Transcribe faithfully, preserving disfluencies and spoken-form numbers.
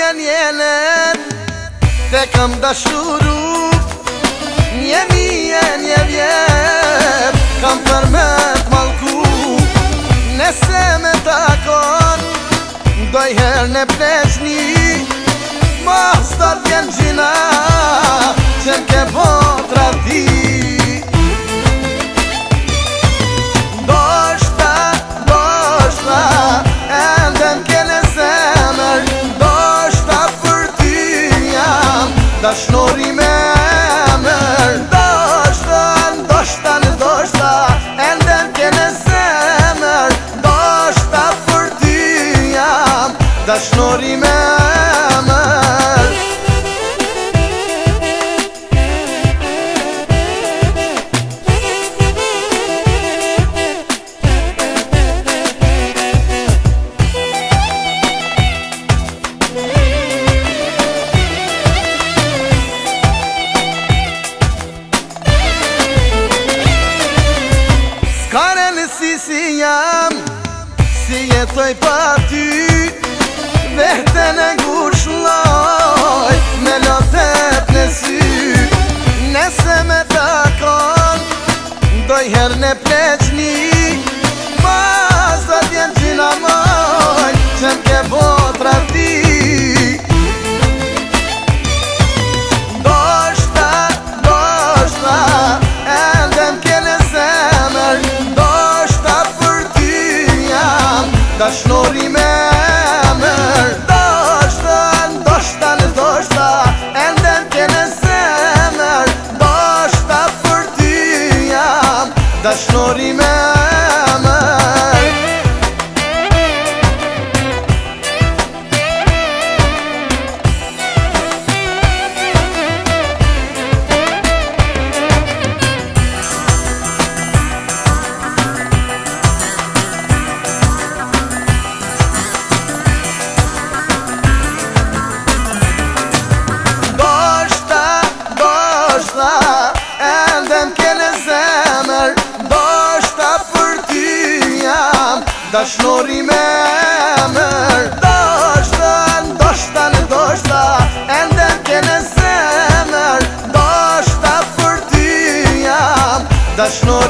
vjen jenet te kam dashuru. Një mije, një vjet kam për me t'malku. Nese me takon doj her në pleqni, mos të vjen gjina që m'ke po trati. Doshta, doshta ende m'ke në zemër, doshta për ty jam dashnori me emër. Doshta, doshta, doshta ende m'ke në zemër, doshta për ty jam dashnori me emër. Skare në si si jam, si jetoj pa ty, vete në ngushloj, me lotet në sy. Nese me takon doj her në pleqni, mas do t'jen gjina moj që m'ke po trati. Doshta, doshta ende m'ke në zemër, doshta për ty jam dashnori me emër. Doshta, doshta, doshta ende m'ke në zemër, doshta për ty jam dashnori me emër. Ende m'ke në zemër, doshta për ty jam dashnori me emër. Doshta, doshta, doshta ende m'ke në zemër, doshta për ty jam dashnori